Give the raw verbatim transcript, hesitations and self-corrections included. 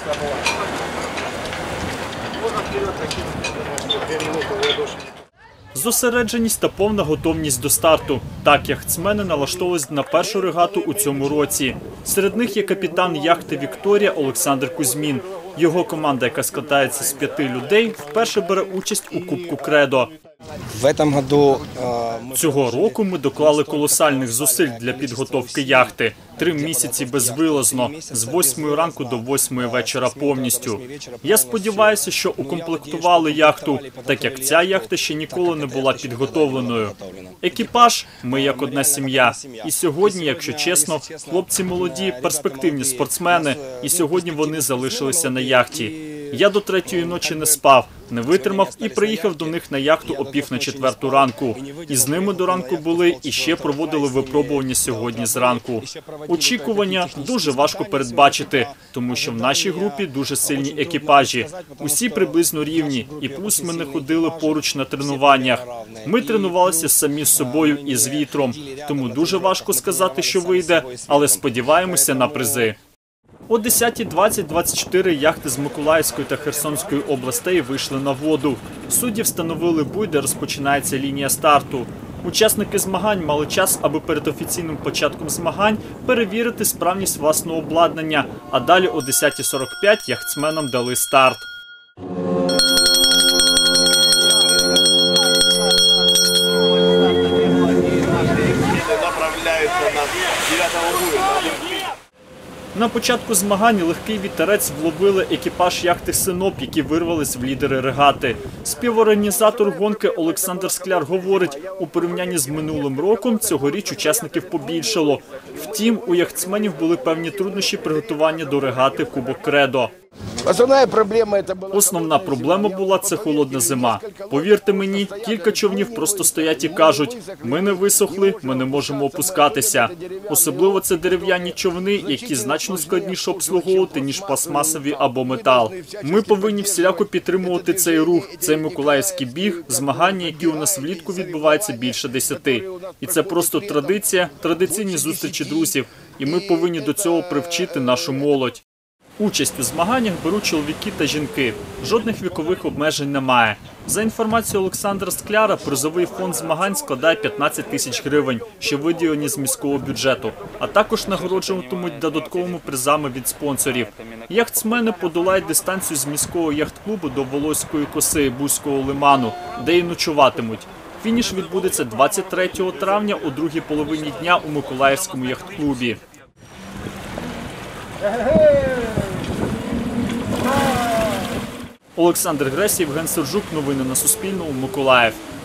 Зосередженість та повна готовність до старту. Так яхтсмени налаштовувались на першу регату у цьому році. Серед них є капітан яхти «Вікторія» Олександр Кузьмін. Його команда, яка складається з п'яти людей, вперше бере участь у Кубку Кредо. Цього року ми доклали колосальних зусиль для підготовки яхти. Три місяці безвилазно, з восьмої ранку до восьмої вечора повністю. Я сподіваюся, що укомплектували яхту, так як ця яхта ще ніколи не була підготовленою. Екіпаж – ми як одна сім'я. І сьогодні, якщо чесно, хлопці молоді, перспективні спортсмени, і сьогодні вони залишилися на яхті. Я до третьої ночі не спав, не витримав і приїхав до них на яхту о пів на четверту ранку. І з ними до ранку були і ще проводили випробування сьогодні зранку. Очікування дуже важко передбачити, тому що в нашій групі дуже сильні екіпажі. Усі приблизно рівні, і плюс ми не ходили поруч на тренуваннях. Ми тренувалися самі з собою і з вітром, тому дуже важко сказати, що вийде, але сподіваємося на призи. О десятій двадцять двадцять чотири яхти з Миколаївської та Херсонської областей вийшли на воду. Судді встановили буй, де розпочинається лінія старту. Учасники змагань мали час, аби перед офіційним початком змагань перевірити справність власного обладнання, а далі о десятій сорок п'ять яхтсменам дали старт. На початку змагань легкий вітерець вловили екіпаж яхти «Синоп», які вирвались в лідери регати. Співорганізатор гонки Олександр Скляр говорить, у порівнянні з минулим роком цьогоріч учасників побільшало. Втім, у яхтсменів були певні труднощі приготування до регати Кубок Кредо. Основна проблема була – це холодна зима. Повірте мені, кілька човнів просто стоять і кажуть, ми не висохли, ми не можемо опускатися. Особливо це дерев'яні човни, які значно складніше обслуговувати, ніж пластмасові або метал. Ми повинні всіляко підтримувати цей рух, цей миколаївський біг, змагання, які у нас влітку відбуваються більше десяти. І це просто традиція, традиційні зустрічі друзів, і ми повинні до цього привчити нашу молодь. Участь у змаганнях беруть чоловіки та жінки. Жодних вікових обмежень немає. За інформацією Олександра Скляра, призовий фонд змагань складає п'ятнадцять тисяч гривень, що виділені з міського бюджету, а також нагороджуватимуть додатковими призами від спонсорів. Яхтсмени подолають дистанцію з міського яхт-клубу до Волоської коси Бузького лиману, де і ночуватимуть. Фініш відбудеться двадцять третього травня о другій половині дня у Миколаївському яхт-клубі. Олександр Гресь, Євген Сержук. Новини на Суспільному. Миколаїв.